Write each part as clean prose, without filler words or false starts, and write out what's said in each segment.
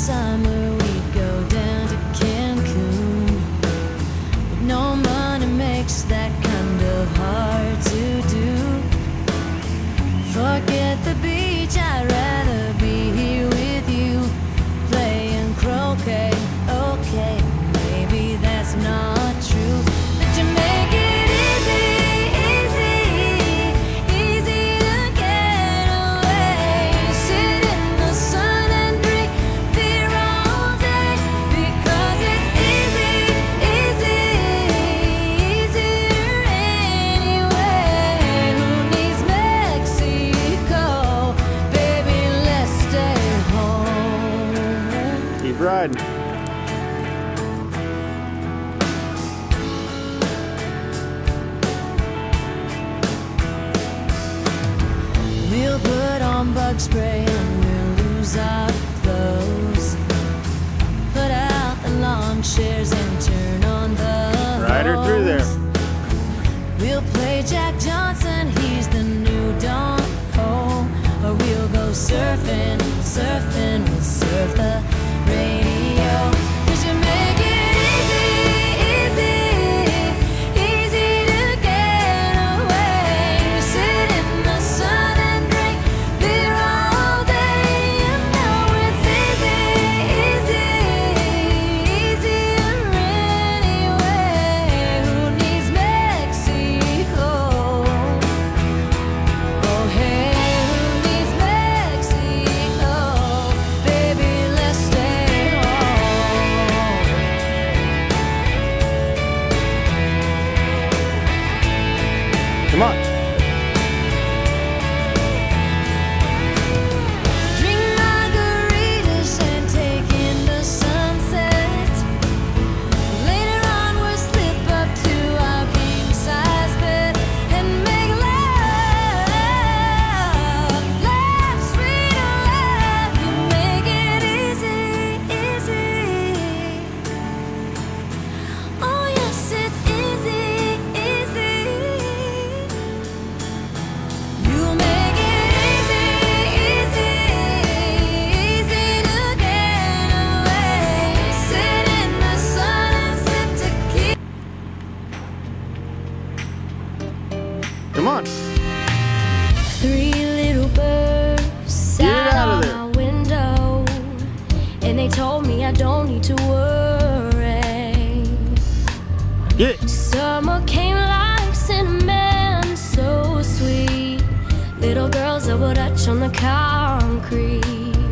summer we'd go down to Cancun, but no money makes that kind of hard to do. Forget the beach, I'd rather be here with you, playing croquet. Okay, maybe that's not true, but you make it easy, easy, easy to get away. Sit in the sun and drink beer all day, because it's easy, easy, easier anyway. Who needs Mexico? Baby, let's stay home. Keep riding. We'll put on bug spray and we'll lose our clothes. Put out the lawn chairs and turn on the Ride her through there. hose. We'll play Jack Johnson, he's the new Don Ho. Or we'll go surfing, surfing, we'll surf the radio. 'Cause you make it easy, easy, easy to get away. Sit in the sun and drink beer all day. You know it's easy, easy, easier anyway. Who needs Mexico? Oh hey, who needs Mexico? Baby, let's stay home. Come on. Drink margaritas and take in the sunset. Later on we'll slip up to our king-size bed and make love. Laugh, sweet laugh. You make it easy, easy. Oh yes, it's easy, easy. You make it easy, easy, easy to get away. Sit in the sun and sip tequila. Come on. Three little birds Get sat out of on there. my window, and they told me I don't need to worry. Get. Summer came like cinnamon, so sweet. Little girls that would touch on the concrete.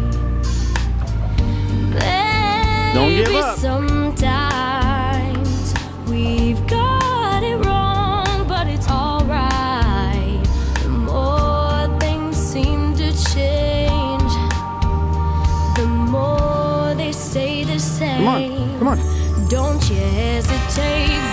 Don't give Maybe up. sometimes we've got it wrong, but it's alright. The more things seem to change, the more they stay the same. Come on. Come on. Don't you hesitate.